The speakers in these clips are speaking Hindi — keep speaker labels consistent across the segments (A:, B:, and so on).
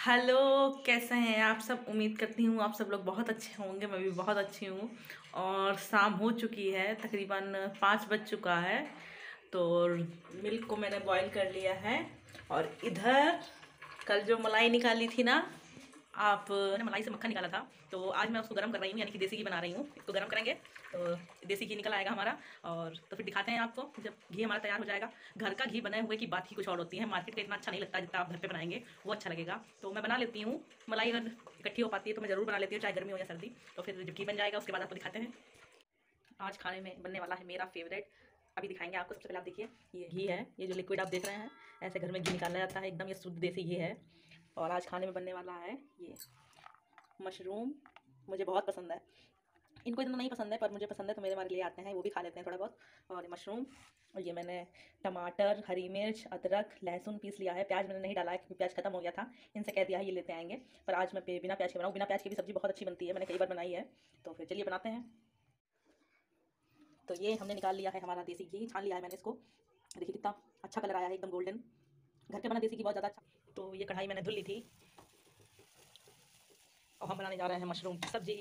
A: हेलो। कैसे हैं आप सब? उम्मीद करती हूँ आप सब लोग बहुत अच्छे होंगे। मैं भी बहुत अच्छी हूँ। और शाम हो चुकी है, तकरीबन 5 बज चुका है। तो मिल्क को मैंने बॉईल कर लिया है। और इधर कल जो मलाई निकाली थी ना, आप ने मलाई से मक्खन निकाला था, तो आज मैं उसको गर्म कर रही हूँ, यानी कि देसी घी बना रही हूँ। इसको गर्म करेंगे तो देसी घी निकल आएगा हमारा। और तो फिर दिखाते हैं आपको जब घी हमारा तैयार हो जाएगा। घर का घी बने हुए की बात ही कुछ और होती है। मार्केट का इतना अच्छा नहीं लगता जितना आप घर पे बनाएंगे वो अच्छा लगेगा। तो मैं बना लेती हूँ मलाई, अगर इकट्ठी हो पाती है तो मैं ज़रूर बना लेती हूँ, चाहे गर्मी हो या सर्दी। तो फिर जब घी बन जाएगा उसके बाद आपको दिखाते हैं। आज खाने में बनने वाला है मेरा फेवरेट, अभी दिखाएंगे आपको। सबसे पहले आप देखिए, ये घी है, ये जो लिक्विड आप देख रहे हैं, ऐसे घर में घी निकाला जाता है, एकदम ये शुद्ध देसी घी है। और आज खाने में बनने वाला है ये मशरूम। मुझे बहुत पसंद है, इनको इतना नहीं पसंद है पर मुझे पसंद है, तो मेरे हमारे लिए आते हैं, वो भी खा लेते हैं थोड़ा बहुत। और ये मशरूम, और ये मैंने टमाटर, हरी मिर्च, अदरक, लहसुन पीस लिया है। प्याज मैंने नहीं डाला है क्योंकि प्याज खत्म हो गया था। इनसे कह दिया है ये लेते आएंगे, पर आज मैं बिना प्याज के बनाऊँ। बिना प्याज की भी सब्ज़ी बहुत अच्छी बनती है, मैंने कई बार बनाई है। तो फिर चलिए बनाते हैं। तो ये हमने निकाल लिया है हमारा देसी घी, छान लिया है मैंने इसको। देखिए कितना अच्छा कलर आया है, एकदम गोल्डन। घर के बना देसी घी बहुत ज़्यादा अच्छा। तो ये कढ़ाई मैंने धुल ली थी और हम बनाने जा रहे हैं मशरूम की सब्जी।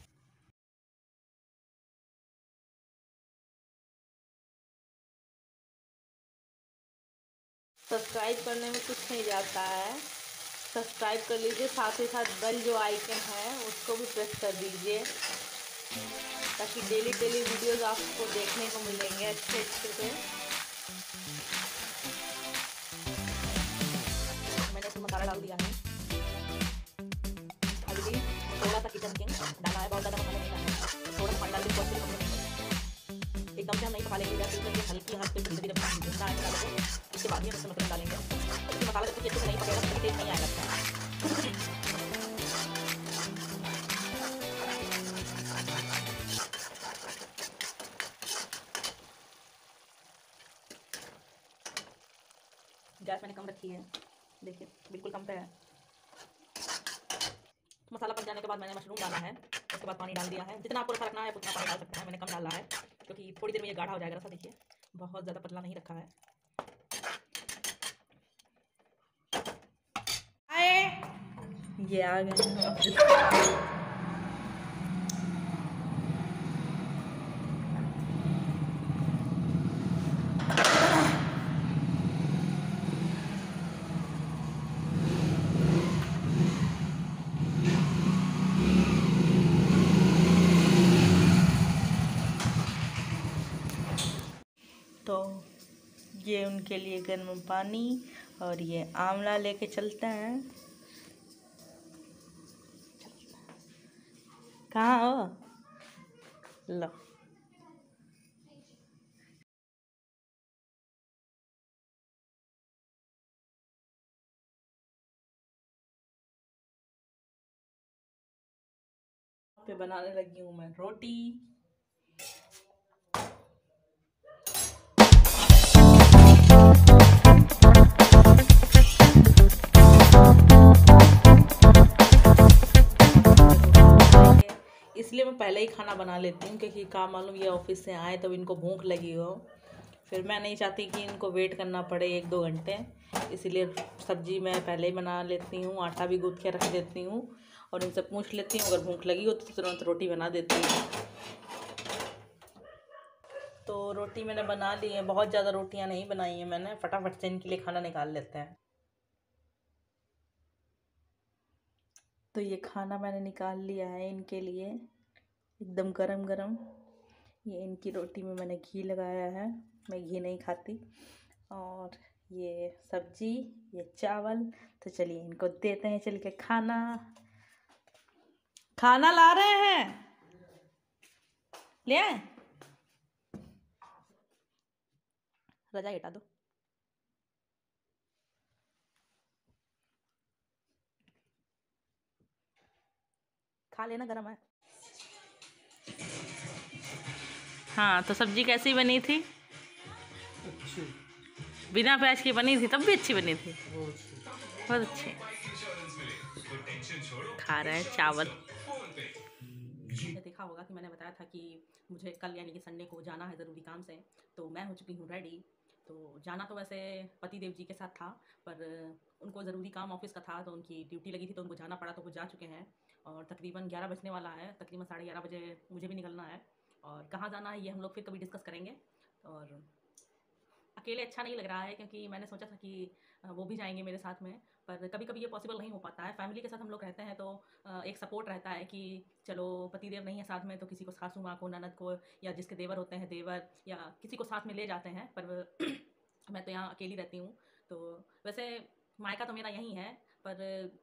A: सब्सक्राइब करने में कुछ नहीं जाता है, सब्सक्राइब कर लीजिए, साथ ही साथ बेल जो आइकन है उसको भी प्रेस कर दीजिए, ताकि डेली डेली वीडियोस आपको देखने को मिलेंगे अच्छे अच्छे से। मैंने इसमें मसाला डाल दिया है, हल्दी, थोड़ा सा किचन किंग डाला है, बहुत ज़्यादा मसाला नहीं डालना है। थोड़ा सा पानी डाल के बहुत एकदम से हम नहीं पका लेंगे, जैसे हल्की हाथ पे धीरे धीरे भूनना है मसाले को। इसके बाद ही हम इसमें मशरूम डालेंगे, क्योंकि मसाला जब तक अच्छे से नहीं पकेगा तब तक टेस्ट नहीं आएगा अच्छा। गैस मैंने कम रखी है, देखिए बिल्कुल कम पे है। मसाला पक जाने के बाद मैंने मशरूम डाला है, उसके बाद पानी डाल दिया है। जितना आपको रखा रखना है उतना पानी डाल सकते हैं, मैंने कम डाला है क्योंकि थोड़ी देर में ये गाढ़ा हो जाएगा। रसा देखिए बहुत ज़्यादा पतला नहीं रखा है। ये आ गए। तो ये उनके लिए गर्म पानी, और ये आंवला लेके चलते हैं। कहाँ हो? लो, पे बनाने लगी हूँ मैं रोटी। इसलिए मैं पहले ही खाना बना लेती हूँ, क्योंकि काम मालूम ये ऑफिस से आए तब इनको भूख लगी हो, फिर मैं नहीं चाहती कि इनको वेट करना पड़े 1-2 घंटे। इसलिए सब्जी मैं पहले ही बना लेती हूँ, आटा भी गूँथ के रख देती हूँ, और इनसे पूछ लेती हूँ अगर भूख लगी हो तो तुरंत रोटी बना देती हूँ। तो रोटी मैंने बना ली है, बहुत ज़्यादा रोटियाँ नहीं बनाई हैं मैंने, फटाफट से इनके लिए खाना निकाल लेते हैं। तो ये खाना मैंने निकाल लिया है इनके लिए, एकदम गरम गरम। ये इनकी रोटी में मैंने घी लगाया है, मैं घी नहीं खाती। और ये सब्जी, ये चावल। तो चलिए इनको देते हैं, चल के खाना। खाना ला रहे हैं, ले आए? रजाई हटा दो। खा लेना, गरम है। हाँ, तो सब्जी कैसी बनी थी?
B: अच्छी,
A: बिना प्याज की बनी थी तब भी अच्छी बनी थी, बहुत अच्छी। खा रहे हैं चावल। आपने देखा होगा कि मैंने बताया था कि मुझे कल यानी कि संडे को जाना है ज़रूरी काम से, तो मैं हो चुकी हूँ रेडी। तो जाना तो वैसे पति देव जी के साथ था, पर उनको ज़रूरी काम ऑफिस का था, तो उनकी ड्यूटी लगी थी तो उनको जाना पड़ा, तो वो जा चुके हैं। और तकरीबन 11 बजने वाला है, तकरीबन 11:30 बजे मुझे भी निकलना है। और कहाँ जाना है ये हम लोग फिर कभी डिस्कस करेंगे। और अकेले अच्छा नहीं लग रहा है, क्योंकि मैंने सोचा था कि वो भी जाएंगे मेरे साथ में, पर कभी कभी ये पॉसिबल नहीं हो पाता है। फैमिली के साथ हम लोग रहते हैं तो एक सपोर्ट रहता है कि चलो पतिदेव नहीं है साथ में तो किसी को, सासू माँ को, ननद को, या जिसके देवर होते हैं देवर, या किसी को साथ में ले जाते हैं। पर मैं तो यहाँ अकेली रहती हूँ। तो वैसे मायका तो मेरा यहीं है, पर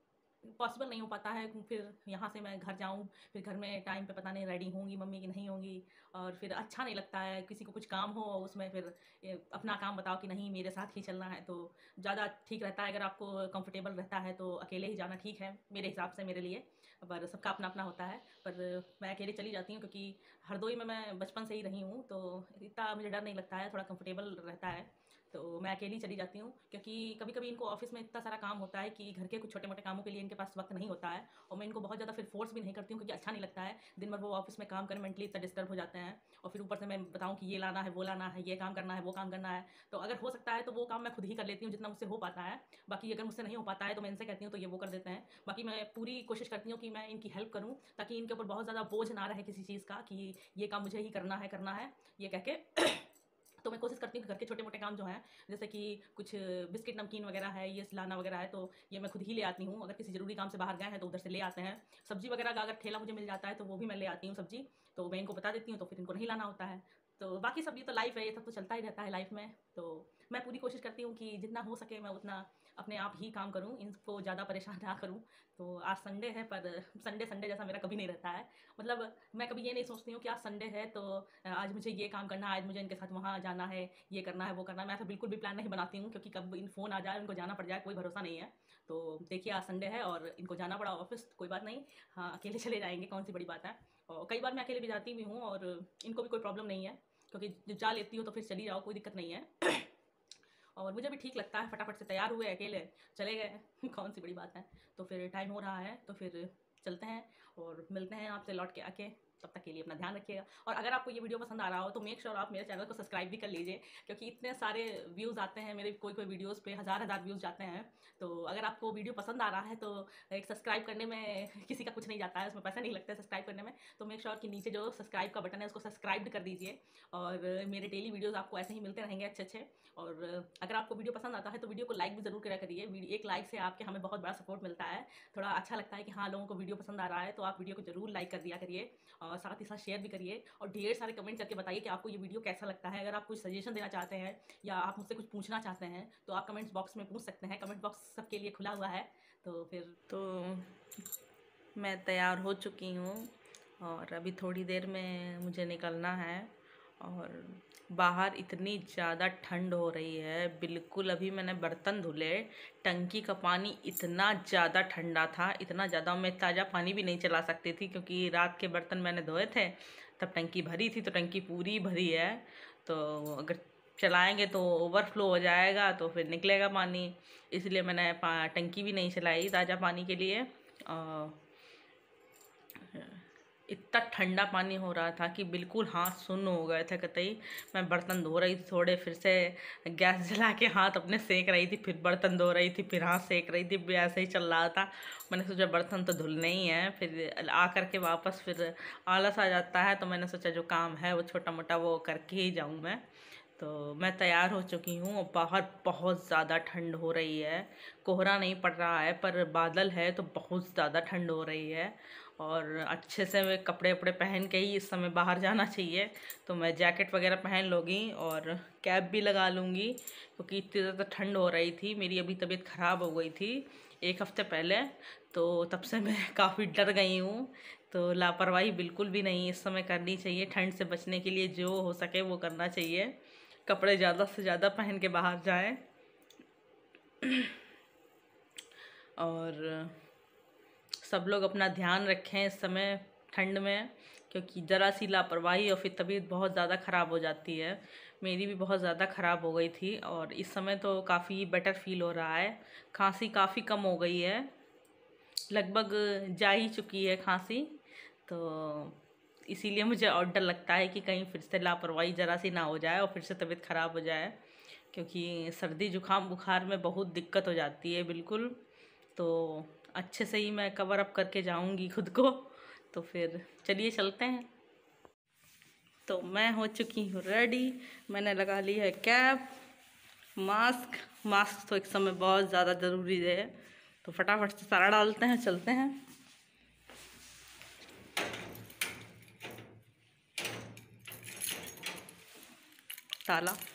A: पॉसिबल नहीं हो पाता है। फिर यहाँ से मैं घर जाऊँ, फिर घर में टाइम पे पता नहीं रेडी होंगी मम्मी कि नहीं होंगी, और फिर अच्छा नहीं लगता है। किसी को कुछ काम हो उसमें फिर अपना काम बताओ कि नहीं मेरे साथ ही चलना है, तो ज़्यादा ठीक रहता है। अगर आपको कंफर्टेबल रहता है तो अकेले ही जाना ठीक है मेरे हिसाब से, मेरे लिए। पर सबका अपना अपना होता है। पर मैं अकेले चली जाती हूँ, क्योंकि हरदोई में मैं बचपन से ही रही हूँ, तो इतना मुझे डर नहीं लगता है, थोड़ा कंफर्टेबल रहता है। तो मैं अकेली चली जाती हूँ, क्योंकि कभी कभी इनको ऑफिस में इतना सारा काम होता है कि घर के कुछ छोटे मोटे कामों के लिए इनके पास वक्त नहीं होता है। और मैं इनको बहुत ज़्यादा फिर फोर्स भी नहीं करती हूँ, क्योंकि अच्छा नहीं लगता है दिन भर वो ऑफिस में काम करें, मेंटली इतना डिस्टर्ब हो जाते हैं। और फिर ऊपर से मैं बताऊँ कि ये लाना है, वो लाना है, ये काम करना है, वो काम करना है, तो अगर हो सकता है तो वो काम मैं खुद ही कर लेती हूँ जितना मुझसे हो पाता है। बाकी अगर मुझसे नहीं हो पाता है तो मैं इनसे कहती हूँ तो ये वो कर देते हैं। बाकी मैं पूरी कोशिश करती हूँ कि मैं इनकी हेल्प करूँ, ताकि इनके ऊपर बहुत ज़्यादा बोझ ना रहे किसी चीज़ का कि ये काम मुझे ही करना है ये कह के। तो मैं कोशिश करती हूँ कि घर के छोटे मोटे काम जो हैं, जैसे कि कुछ बिस्किट नमकीन वगैरह है, ये लाना वगैरह है, तो ये मैं खुद ही ले आती हूँ। अगर किसी ज़रूरी काम से बाहर गए हैं तो उधर से ले आते हैं। सब्जी वगैरह का अगर ठेला मुझे मिल जाता है तो वो भी मैं ले आती हूँ सब्जी, तो मैं इनको बता देती हूँ, तो फिर इनको नहीं लाना होता है। तो बाकी सब ये तो लाइफ है, ये सब तो चलता ही रहता है लाइफ में। तो मैं पूरी कोशिश करती हूँ कि जितना हो सके मैं उतना अपने आप ही काम करूँ, इनको ज़्यादा परेशान ना करूँ। तो आज संडे है, पर संडे संडे जैसा मेरा कभी नहीं रहता है। मतलब मैं कभी ये नहीं सोचती हूँ कि आज संडे है तो आज मुझे ये काम करना है, आज मुझे इनके साथ वहाँ जाना है, ये करना है, वो करना है। मैं ऐसा बिल्कुल भी प्लान नहीं बनाती हूँ, क्योंकि कब इन फ़ोन आ जाए, उनको जाना पड़ जाए, कोई भरोसा नहीं है। तो देखिए आज संडे है और इनको जाना पड़ा ऑफिस, कोई बात नहीं। हाँ, अकेले चले जाएंगे, कौन सी बड़ी बात है। और कई बार मैं अकेले भी जाती भी हूँ और इनको भी कोई प्रॉब्लम नहीं है, क्योंकि जब जा लेती हूँ तो फिर चली जाओ, कोई दिक्कत नहीं है। और मुझे भी ठीक लगता है, फटाफट से तैयार हुए अकेले चले गए। कौन सी बड़ी बात है। तो फिर टाइम हो रहा है, तो फिर चलते हैं और मिलते हैं आपसे लौट के आके। तब तक के लिए अपना ध्यान रखिएगा। और अगर आपको ये वीडियो पसंद आ रहा हो तो मेक श्योर आप मेरे चैनल को सब्सक्राइब भी कर लीजिए, क्योंकि इतने सारे व्यूज़ आते हैं मेरे कोई कोई वीडियोस पे, हज़ार व्यूज़ जाते हैं। तो अगर आपको वीडियो पसंद आ रहा है तो एक सब्सक्राइब करने में किसी का कुछ नहीं जाता है, उसमें पैसे नहीं लगते सब्सक्राइब करने में। तो मेक श्योर कि नीचे जो सब्सक्राइब का बटन है उसको सब्सक्राइब कर दीजिए। और मेरे डेली वीडियोज़ आपको ऐसे ही मिलते रहेंगे अच्छे अच्छे। और अगर आपको वीडियो पसंद आता है तो वीडियो को लाइक भी ज़रूर करा करिए। एक लाइक से आपके हमें बहुत बड़ा सपोर्ट मिलता है, थोड़ा अच्छा लगता है कि हाँ लोगों को वीडियो पसंद आ रहा है। तो आप वीडियो को ज़रूर लाइक कर दिया करिए, और साथ ही साथ शेयर भी करिए, और ढेर सारे कमेंट करके बताइए कि आपको ये वीडियो कैसा लगता है। अगर आप कुछ सजेशन देना चाहते हैं या आप मुझसे कुछ पूछना चाहते हैं तो आप कमेंट्स बॉक्स में पूछ सकते हैं। कमेंट बॉक्स सबके लिए खुला हुआ है। तो फिर मैं तैयार हो चुकी हूँ और अभी थोड़ी देर में मुझे निकलना है। और बाहर इतनी ज़्यादा ठंड हो रही है, बिल्कुल अभी मैंने बर्तन धुले, टंकी का पानी इतना ज़्यादा ठंडा था, इतना ज़्यादा। मैं ताज़ा पानी भी नहीं चला सकती थी, क्योंकि रात के बर्तन मैंने धोए थे तब टंकी भरी थी, तो टंकी पूरी भरी है। तो अगर चलाएंगे तो ओवरफ्लो हो जाएगा, तो फिर निकलेगा पानी। इसलिए मैंने टंकी भी नहीं चलाई ताज़ा पानी के लिए। इतना ठंडा पानी हो रहा था कि बिल्कुल हाथ सुन्न हो गए थे कतई। मैं बर्तन धो रही थी, थोड़े फिर से गैस जला के हाथ अपने सेक रही थी, फिर बर्तन धो रही थी, फिर हाथ सेक रही थी, ऐसे ही चल रहा था। मैंने सोचा बर्तन तो धुलने ही हैं, फिर आ करके वापस फिर आलस आ जाता है, तो मैंने सोचा जो काम है वो छोटा मोटा वो करके ही जाऊँ मैं। तो मैं तैयार हो चुकी हूँ और बाहर बहुत ज़्यादा ठंड हो रही है। कोहरा नहीं पड़ रहा है पर बादल है, तो बहुत ज़्यादा ठंड हो रही है। और अच्छे से वे कपड़े वपड़े पहन के ही इस समय बाहर जाना चाहिए। तो मैं जैकेट वगैरह पहन लूँगी और कैप भी लगा लूँगी, क्योंकि इतनी ज़्यादा ठंड हो रही थी। मेरी अभी तबीयत ख़राब हो गई थी 1 हफ्ते पहले, तो तब से मैं काफ़ी डर गई हूँ। तो लापरवाही बिल्कुल भी नहीं इस समय करनी चाहिए। ठंड से बचने के लिए जो हो सके वो करना चाहिए। कपड़े ज़्यादा से ज़्यादा पहन के बाहर जाएं। और सब लोग अपना ध्यान रखें इस समय ठंड में, क्योंकि ज़रा सी लापरवाही और फिर तबीयत बहुत ज़्यादा ख़राब हो जाती है। मेरी भी बहुत ज़्यादा ख़राब हो गई थी और इस समय तो काफ़ी बेटर फील हो रहा है। खांसी काफ़ी कम हो गई है, लगभग जा ही चुकी है खांसी। तो इसीलिए मुझे और डर लगता है कि कहीं फिर से लापरवाही ज़रा सी ना हो जाए और फिर से तबीयत ख़राब हो जाए। क्योंकि सर्दी जुकाम बुखार में बहुत दिक्कत हो जाती है बिल्कुल। तो अच्छे से ही मैं कवर अप करके जाऊंगी खुद को। तो फिर चलिए चलते हैं। तो मैं हो चुकी हूँ रेडी। मैंने लगा ली है कैप, मास्क। मास्क तो इस समय बहुत ज़्यादा ज़रूरी है, तो फटाफट से सारा डालते हैं, चलते हैं। ताला